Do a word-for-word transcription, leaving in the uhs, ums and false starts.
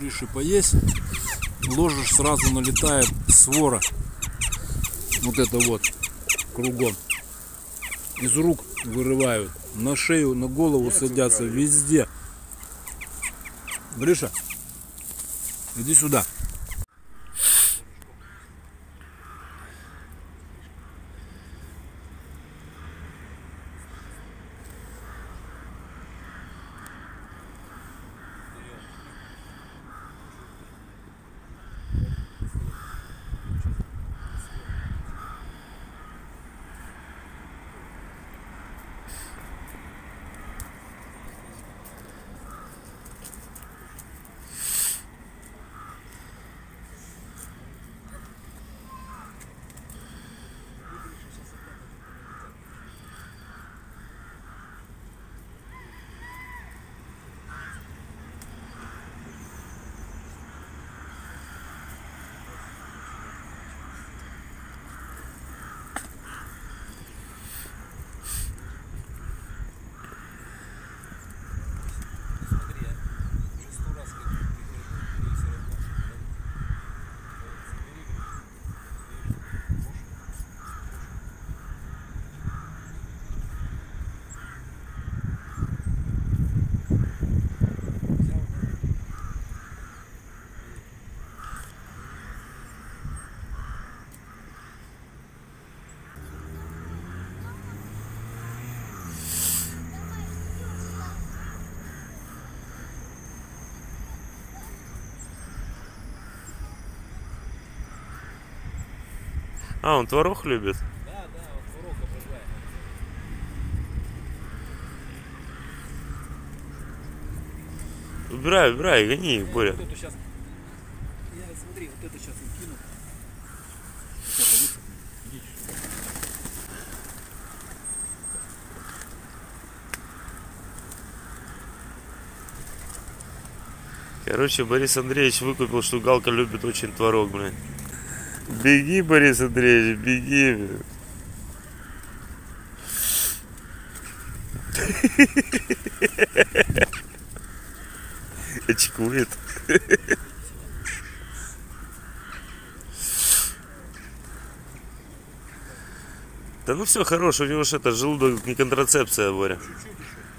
Грише поесть, ложишь, сразу налетает свора. Вот это вот кругом. Из рук вырывают, на шею, на голову садятся, везде. Гриша, иди сюда. А, он творог любит? Да, да, он творог обожает. Убирай, убирай, гони их, Боря. Вот эту сейчас... Я, смотри, вот это сейчас им кину. Все, иди. Короче, Борис Андреевич выкупил, что Галка любит очень творог, блин. Беги, Борис Андреевич, беги, блин. Очкует. Да ну все, хорош, у него же это желудок не контрацепция, Боря.